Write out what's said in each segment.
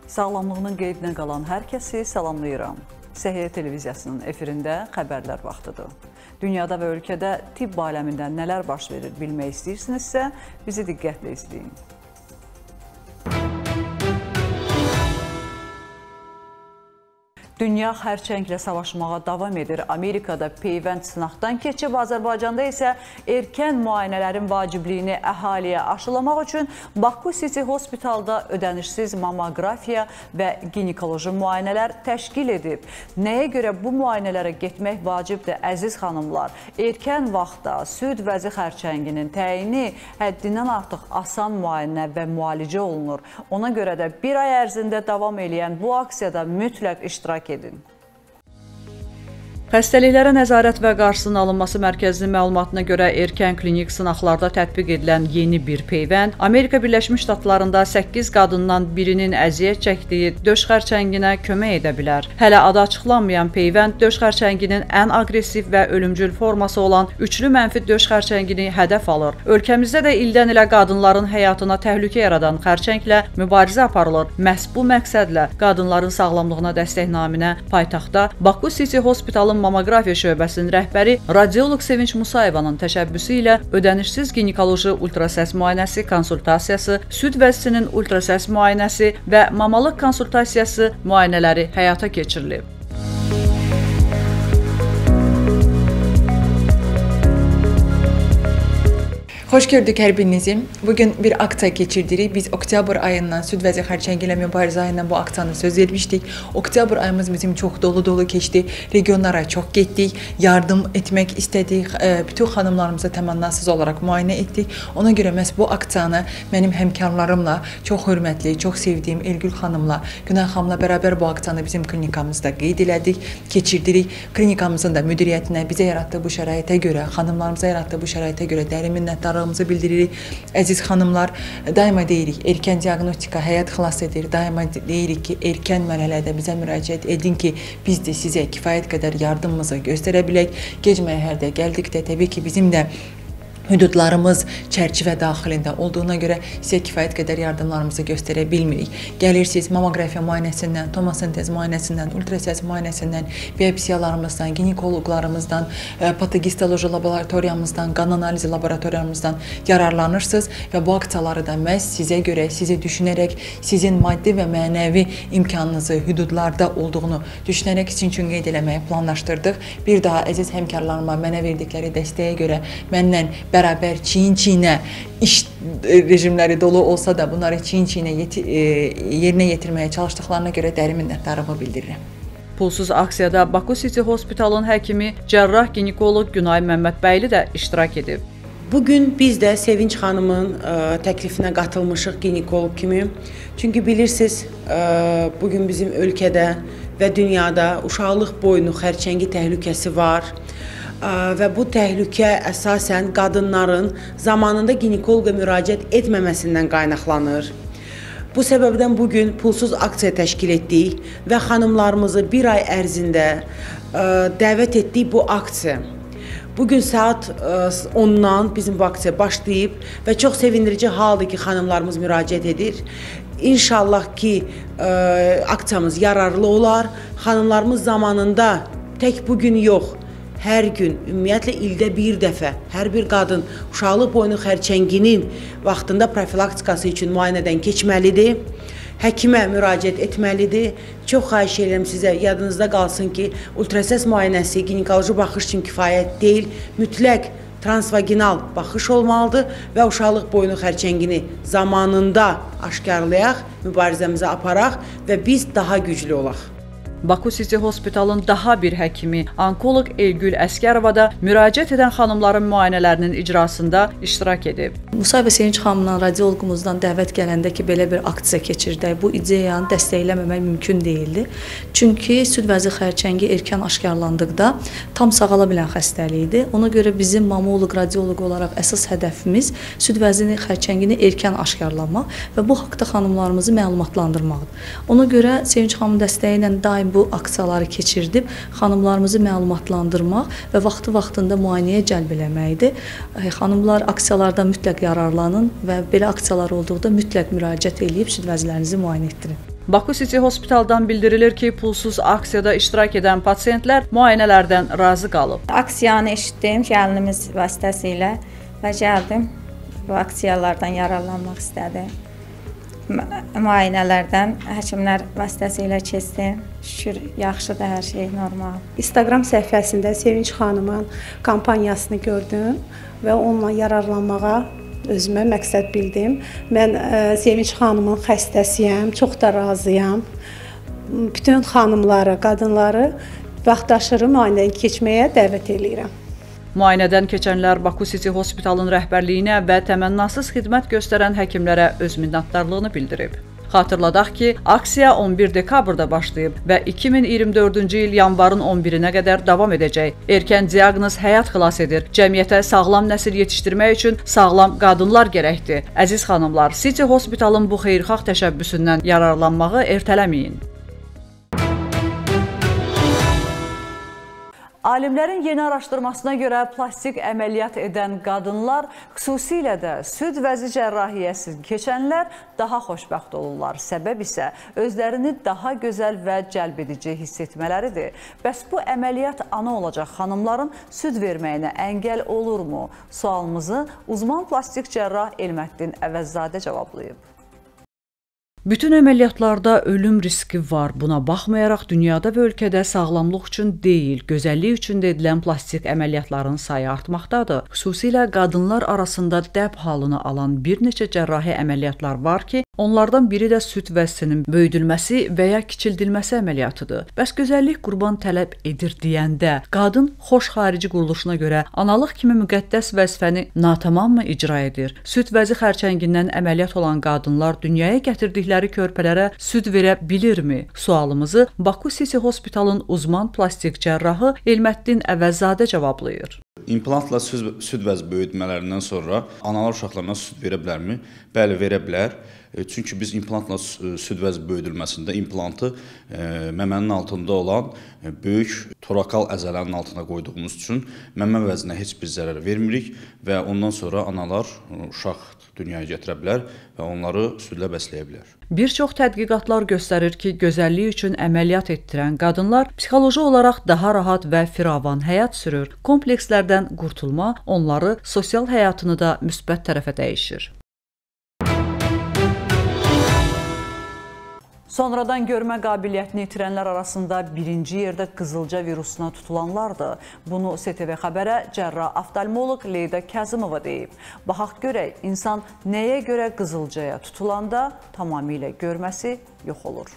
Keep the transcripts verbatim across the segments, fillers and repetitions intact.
Sağlamlığının qeydinə qalan hər kəsi salamlayıram. Səhiyyə televiziyasının efirində xəbərlər vaxtıdır. Dünyada və ölkədə tibb aləmində nələr baş verir bilmək istəyirsinizsə, bizi diqqətlə izləyin. Dünya xərçənglə savaşmağa davam edir. Amerikada peyvənd sınaqdan keçib, Azərbaycanda isə erkən müayinələrin vacibliyini əhaliyə aşılamaq üçün Baku City Hospitalda ödənişsiz mammografiya və ginekoloji müayinələr təşkil edib. Nəyə görə bu müayinələrə getmək vacibdir, əziz xanımlar? Erkən vaxtda süd vəzi xərçənginin təyini həddindən artıq asan müayinə və müalicə olunur. Ona görə də bir ay ərzində davam edən bu aksiyada mütləq iştirak edin. Xəstəliklərə nəzarət və qarşısının alınması mərkəzinin məlumatına görə erkən klinik sınaqlarda tətbiq edilən yeni bir peyvənd Amerika Birləşmiş Ştatlarında səkkiz qadından birinin əziyyət çəkdiyi döş xərçənginə kömək edə bilər. Hələ adı açıqlanmayan peyvənd döş xərçənginin ən aqressiv və ölümcül forması olan üçlü mənfi döş xərçəngini hədəf alır. Ölkəmizdə də ildən ilə qadınların həyatına təhlükə yaradan xərçənglə mübarizə aparılır. Məhz bu məqsədlə qadınların sağlamlığına dəstək naminə paytaxtda Baku City Hospitalın mammografiya şöbəsinin rəhbəri radioloq Sevinç Musayevanın təşəbbüsü ilə ödənişsiz ginekoloji ultrasəs müayinəsi, konsultasiyası, süd vəzisinin ultrasəs müayinəsi və mamalıq konsultasiyası müayinələri həyata keçirilib. Xoş gördük hər birinizi. Bugün bir aksiya keçirdirik. Biz oktyabr ayından süd vəzi xərçəngi ilə mübarizə ayından bu aksiyanı söz vermişdik. Oktyabr ayımız bizim çox dolu-dolu keçdi. Regionlara çox getdik, yardım etmək istədik. Bütün xanımlarımıza təmənnasız olaraq müayinə etdik. Ona görə məhz bu aksiyanı mənim həmkarlarımla, çox hörmətli, çox sevdiyim Elgül xanımla, Günay xanımla bərabər bu aksiyanı bizim klinikamızda qeyd elədik, keçirdirik. Klinikamızın da müdiriyyətinə bizə yaratdığı bu şəraitə görə, xanımlarımıza yaratdığı bu şəraitə görə dərin minnətdarlıq bildiririk. Əziz xanımlar, daima deyirik, erkən diaqnostika həyat xilas edir. Daima deyirik ki, erkən mərhələdə bizə müraciət edin ki, biz də sizə kifayət qədər yardımımızı göstərə bilək. Gec mərhələdə gəldikdə təbii ki, bizim də hüdudlarımız çərçivə daxilində olduğuna görə sizə kifayət qədər yardımlarımızı göstərə bilmirik. Gəlirsiniz mammografiya müayinəsindən, tomosintez müayinəsindən, ultrasəs müayinəsindən, biopsiyalarımızdan, ginekoloqlarımızdan, patogistoloji laboratoriyamızdan, qan analizi laboratoriyamızdan yararlanırsınız və bu aksiyaları da məhz sizə görə, sizi düşünərək, sizin maddi və mənəvi imkanınızı hüdudlarda olduğunu düşünərək sizin üçün qeyd eləməyi planlaşdırdıq. Bir daha əziz həmkarlarıma mənə verdikləri dəstəyə görə məndən bərabər çiyin-çiyinə iş rejimləri dolu olsa da bunları çiyin-çiyinə yerinə yetirməyə çalışdıqlarına görə dərin minnətdarlığımı bildirirəm. Pulsuz aksiyada Baku City Hospitalın həkimi cərrah ginekoloq Günay Məmmədbəyli də iştirak edib. Bugün biz də Sevinç xanımın ə, təklifinə qatılmışıq ginekoloq kimi. Çünki bilirsiniz, ə, bugün bizim ölkədə və dünyada uşaqlıq boynu xərçəngi təhlükəsi var. Və bu təhlükə əsasən qadınların zamanında ginekoloqa müraciət etməməsindən qaynaqlanır. Bu səbəbdən bugün pulsuz aksiya təşkil etdik və xanımlarımızı bir ay ərzində ə, dəvət etdik bu aksiya. Bugün saat ondan bizim bu aksiya başlayıb və çox sevindirici haldır ki, xanımlarımız müraciət edir. İnşallah ki, ə, aksiyamız yararlı olar. Xanımlarımız zamanında tək bugün yox, hər gün, ümumiyyətlə ildə bir dəfə hər bir qadın uşaqlıq boynu xərçənginin vaxtında profilaktikası üçün müayinədən keçməlidir. Həkimə müraciət etməlidir. Çox xahiş edirəm sizə, yadınızda qalsın ki, ultrasəs müayinəsi ginekoloji baxış üçün kifayət deyil. Mütləq transvaginal baxış olmalıdır və uşaqlıq boynu xərçəngini zamanında aşkarlayaq, mübarizəmizi aparaq və biz daha güclü olaq. Baku City Hospitalın daha bir həkimi, onkoloq Elgül Əskərova da müraciət edən xanımların müayinələrinin icrasında iştirak edib. Musayeva Sevinç xanımdan, radioloqumuzdan dəvət gələndə ki, belə bir aksiya keçirdək, bu ideyanı dəstəkləməmək mümkün deyildi. Çünki süd vəzi xərçəngi erkən aşkarlandıqda tam sağala bilən xəstəlikdir. Ona görə bizim mamoloq, radioloq olaraq əsas hədəfimiz süd vəzi xərçəngini erkən aşkarlamaq və bu haqda xanımlarımızı məlumatlandırmaqdır. Ona görə Sevinç xanımın dəstəyi ilə daim bu aksiyaları keçirdib, xanımlarımızı məlumatlandırmaq və vaxtı-vaxtında müayinəyə cəlb eləməkdir. Xanımlar aksiyalardan mütləq yararlanın və belə aksiyalar olduqda mütləq müraciət edib süd vəzlərinizi müayinə etdirin. Baku City Hospitaldan bildirilir ki, pulsuz aksiyada iştirak edən pasiyentlər müayinələrdən razı qalıb. Aksiyanı eşitdim gəlinimiz vasitəsilə və gəldim. Bu aksiyalardan yararlanmaq istədim. Müayinələrdən həkimlər vasitəsilə keçdim. Şükür, yaxşıdır, hər şey normal. Instagram səhifəsində Sevinç xanımın kampaniyasını gördüm və onunla yararlanmağa özümə məqsəd bildim. Mən ə, Sevinç xanımın xəstəsiyəm, çox da razıyam. Bütün xanımları, qadınları vaxtaşırı müayinəyə keçməyə dəvət edirəm. Müayinədən keçənlər Baku City Hospitalın rəhbərliyinə və təmənnasız xidmət göstərən həkimlərə öz minnətdarlığını bildirib. Xatırladaq ki, aksiya on bir dekabrda başlayıb və iki min iyirmi dördüncü il yanvarın on birinə qədər davam edəcək. Erkən diaqnoz həyat xilas edir. Cəmiyyətə sağlam nəsil yetişdirmək üçün sağlam qadınlar gərəkdir. Əziz xanımlar, City Hospitalın bu xeyirxah təşəbbüsündən yararlanmağı ertələməyin. Alimlərin yeni araşdırmasına görə plastik əməliyyat edən qadınlar, xüsusilə də süd vəzi cərrahiyyəsi keçənlər daha xoşbəxt olurlar. Səbəb isə özlərini daha gözəl və cəlbedici hiss etmələridir. Bəs bu əməliyyat ana olacaq xanımların süd verməyinə əngəl olurmu? Sualımızı uzman plastik cərrah Elməddin Əvəzzadə cavablayıb. Bütün əməliyyatlarda ölüm riski var. Buna baxmayaraq dünyada və ölkədə sağlamlıq üçün deyil, gözəllik üçün də edilən plastik əməliyyatların sayı artmaqdadır. Xüsusilə qadınlar arasında dəb halını alan bir neçə cərrahi əməliyyatlar var ki, onlardan biri də süd vəzisinin böyüdülməsi və ya kiçildilməsi əməliyyatıdır. Bəs gözəllik qurban tələb edir deyəndə, qadın xoş xarici quruluşuna görə analıq kimi müqəddəs vəzifəni natamam mı icra edir? Süd vəzi xərçəngindən əməliyyat olan qadınlar dünyaya gətirdikləri körpələrə süd verə bilirmi? Sualımızı Baku City Hospitalın uzman plastik cərrahı Elməddin Əvəzzadə cavablayır. İmplantla süd, süd vəzi böyütmələrindən sonra analar uşaqlarına süd verə bilərmi? Bəli, verə bilər. Çünki biz implantla süd vəzi böyüdülməsində implantı e, məmənin altında olan e, böyük torakal əzələnin altına qoyduğumuz üçün məmə vəzinə heç bir zərər vermirik və ondan sonra analar uşaq dünyaya gətirə bilər və onları südlə bəsləyə bilər. Bir çox tədqiqatlar göstərir ki, gözəllik üçün əməliyyat etdirən qadınlar psixoloji olaraq daha rahat və firavan həyat sürür. Komplekslərdən qurtulma onları sosial həyatını da müsbət tərəfə dəyişir. Sonradan görmə qabiliyyətini itirənlər arasında birinci yerdə qızılca virusuna tutulanlardır. Bunu S T V xəbərə cərrah oftalmoloq Leyda Kazımova deyib. Baxaq görək, insan nəyə görə qızılcaya tutulanda tamamilə görməsi yox olur.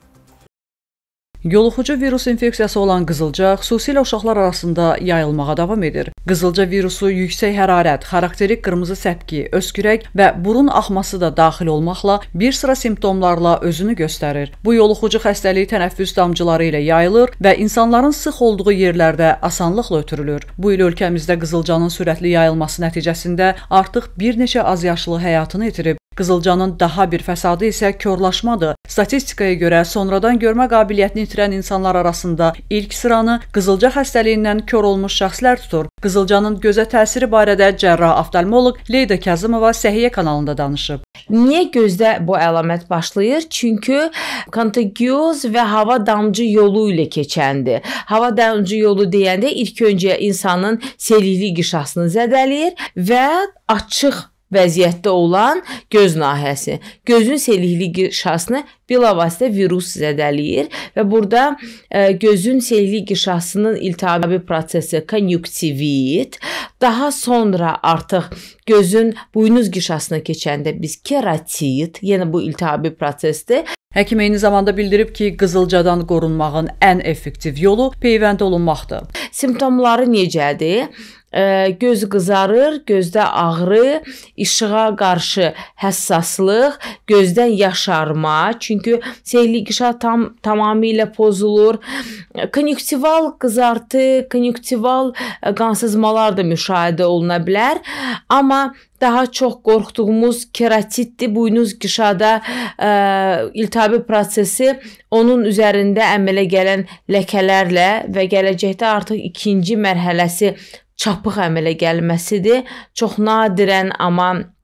Yoluxucu virus infeksiyası olan qızılca xüsusilə uşaqlar arasında yayılmağa davam edir. Qızılca virusu yüksək hərarət, xarakterik qırmızı səpki, öskürək və burun axması da daxil olmaqla bir sıra simptomlarla özünü göstərir. Bu yoluxucu xəstəlik tənəffüs damcıları ilə yayılır və insanların sıx olduğu yerlərdə asanlıqla ötürülür. Bu il ölkəmizdə qızılcanın sürətli yayılması nəticəsində artıq bir neçə azyaşlı həyatını itirib. Qızılcanın daha bir fəsadı isə körlaşmadır. Statistikaya görə sonradan görmə qabiliyyətini itirən insanlar arasında ilk sıranı qızılca xəstəliyindən kör olmuş şəxslər tutur. Qızılcanın gözə təsiri barədə cərrah oftalmoloq Leyda Kazımova Səhiyyə kanalında danışıb. Niyə gözdə bu əlamət başlayır? Çünki kontagioz və hava damcı yolu ilə keçəndir. Hava damcı yolu deyəndə ilk öncə insanın selili qişasını zədələyir və açıq vəziyyətdə olan göz nahiyəsi. Gözün selikli qişasını bilavasitə virus zədələyir və burada e, gözün selikli qişasının iltihabi prosesi konjunktivit, daha sonra artıq gözün buynuz qişasına keçəndə biz keratit, yenə bu iltihabi prosesdir. Həkim eyni zamanda bildirib ki, qızılcadan qorunmağın ən effektiv yolu peyvənd olunmaqdır. Simptomları necədir? Göz qızarır, gözdə ağrı, işığa qarşı həssaslıq, gözdən yaşarma, çünki selikli qişa tam tamamilə pozulur. Konjunktival qızartı, konjunktival qansızmalar da müşahidə oluna bilər, amma daha çox qorxduğumuz keratitdir. Buynuz qişada ə, iltihabi prosesi onun üzərində əmələ gələn ləkələrlə və gələcəkdə artıq ikinci mərhələsi çapıq əmələ gəlməsidir. Çox nadirən, amma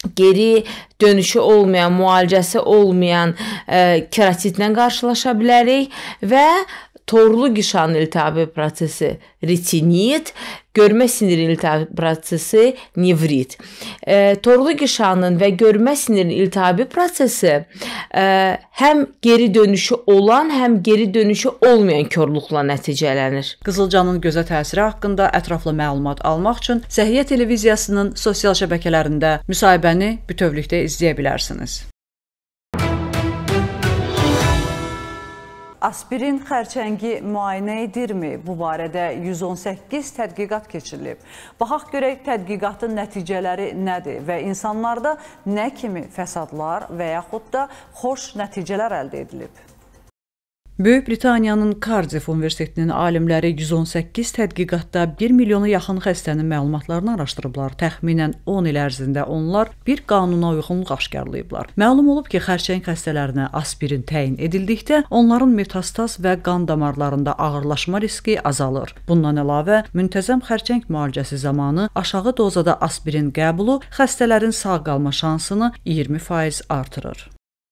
geri dönüşü olmayan, müalicəsi olmayan e, keratitlə qarşılaşa bilərik və torlu qişanın iltihabi prosesi retinit, görmə siniri iltihabi prosesi nevrit. E, torlu qişanın və görmə sinirinin iltihabi prosesi e, həm geri dönüşü olan, həm geri dönüşü olmayan korluqla nəticələnir. Qızılcanın gözə təsiri haqqında ətraflı məlumat almaq üçün Səhiyyə televiziyasının sosial şəbəkələrində müsahibəni bütövlükdə izləyə bilərsiniz. Aspirin xərçəngi müayinə edirmi? Bu barədə yüz on səkkiz tədqiqat keçirilib. Baxaq görək tədqiqatın nəticələri nədir və insanlarda nə kimi fəsadlar və yaxud da xoş nəticələr əldə edilib? Böyük Britaniyanın Cardiff Universitetinin alimləri yüz on səkkiz tədqiqatda bir milyona yaxın xəstənin məlumatlarını araşdırıblar. Təxminən on il ərzində onlar bir qanuna uyğunluq aşkarlayıblar. Məlum olub ki, xərçəng xəstələrinə aspirin təyin edildikdə onların metastaz və qan damarlarında ağırlaşma riski azalır. Bundan əlavə, müntəzəm xərçəng müalicəsi zamanı aşağı dozada aspirin qəbulu xəstələrin sağ qalma şansını iyirmi faiz artırır.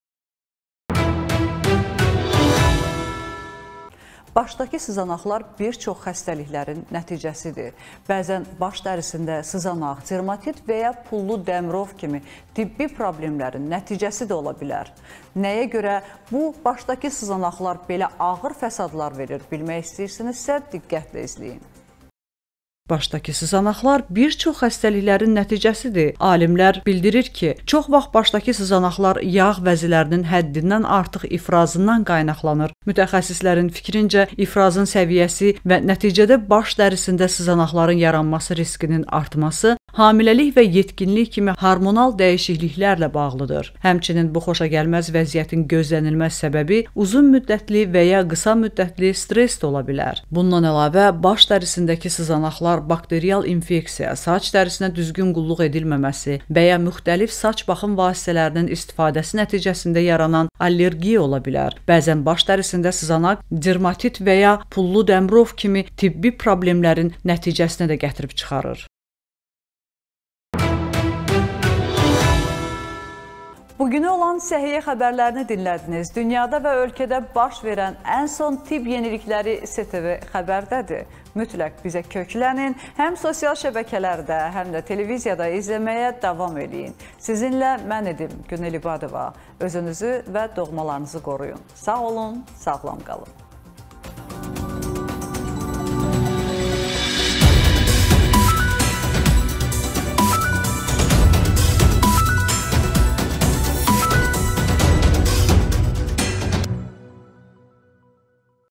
Başdakı sızanaqlar bir çox xəstəliklərin nəticəsidir. Bəzən baş dərisində sızanaq, dermatit və ya pullu dəmrov kimi tibbi problemlərin nəticəsi də ola bilər. Nəyə görə bu başdakı sızanaqlar belə ağır fəsadlar verir bilmək istəyirsinizsə diqqətlə izləyin. Başdakı sızanaqlar bir çox xəstəliklərin nəticəsidir. Alimlər bildirir ki, çox vaxt başdakı sızanaqlar yağ vəzilərinin həddindən artıq ifrazından qaynaqlanır. Mütəxəssislərin fikrincə, ifrazın səviyyəsi və nəticədə baş dərisində sızanaqların yaranması riskinin artması hamiləlik və yetkinlik kimi hormonal dəyişikliklərlə bağlıdır. Həmçinin bu xoşagəlməz vəziyyətin gözlənilməz səbəbi uzun müddətli və ya qısa müddətli stress də ola bilər. Bundan əlavə, baş dərisindəki sızanaqlar bakterial infeksiya, saç dərisinə düzgün qulluq edilməməsi və ya müxtəlif saç baxım vasitələrinin istifadəsi nəticəsində yaranan allergiya ola bilər. Bəzən baş dərisində sızanaq, dermatit və ya pullu dəmrov kimi tibbi problemlərin nəticəsinə də gətirib çıxarır. Bugünə olan səhiyyə xəbərlərini dinlədiniz. Dünyada və ölkədə baş verən ən son tibb yenilikləri S T V xəbərdədir. Mütləq bizə köklənin, həm sosial şəbəkələrdə, həm də televiziyada izləməyə davam edin. Sizinlə mən edim Günel İbadova. Özünüzü və doğmalarınızı qoruyun. Sağ olun, sağlam qalın.